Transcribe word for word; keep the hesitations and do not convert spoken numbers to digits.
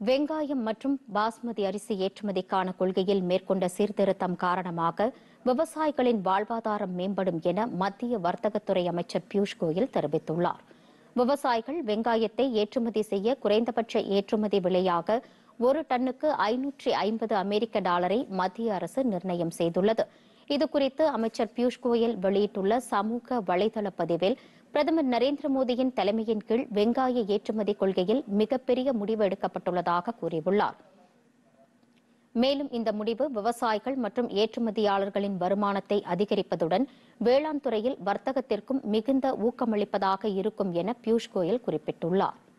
வெங்காயம் மற்றும் பாஸ்மதி அரிசி ஏற்றுமதிக்கான கொள்கையில் மேற்கொண்ட சீர்திருத்தம் காரணமாக விவசாயிகளின் வாழ்வாதாரம் மேம்படும் என மத்திய வர்த்தகத்துறை அமைச்சர் பியூஷ் கோயல் தெரிவித்துள்ளார். விவசாயிகள் வெங்காயத்தை ஏற்றுமதி செய்ய குறைந்தபட்ச ஏற்றுமதி விலையாக ஒரு டன்னுக்கு ஐநூற்றி ஐம்பது அமெரிக்க டாலரை மத்திய அரசு நிர்ணயம் செய்துள்ளது. இதுகுறித்து அமைச்சர் பியூஷ் கோயல் வெளியிட்டுள்ள சமூக வலைதள பதிவில், பிரதமர் நரேந்திர மோடியின் தலைமையின் கீழ் வெங்காய ஏற்றுமதி கொள்கையில் மிகப்பெரிய முடிவு எடுக்கப்பட்டுள்ளதாக கூறியுள்ளார். மேலும் இந்த முடிவு விவசாயிகள் மற்றும் ஏற்றுமதியாளர்களின் வருமானத்தை அதிகரிப்பதுடன் வேளாண் துறையில் வர்த்தகத்திற்கும் மிகுந்த ஊக்கமளிப்பதாக இருக்கும் என பியூஷ் கோயல் குறிப்பிட்டுள்ளார்.